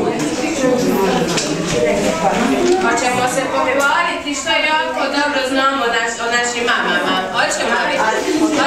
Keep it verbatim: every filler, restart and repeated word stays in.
Hoćemo se pohvaliti što jako dobro znamo o našim mamama. Hoćemo li?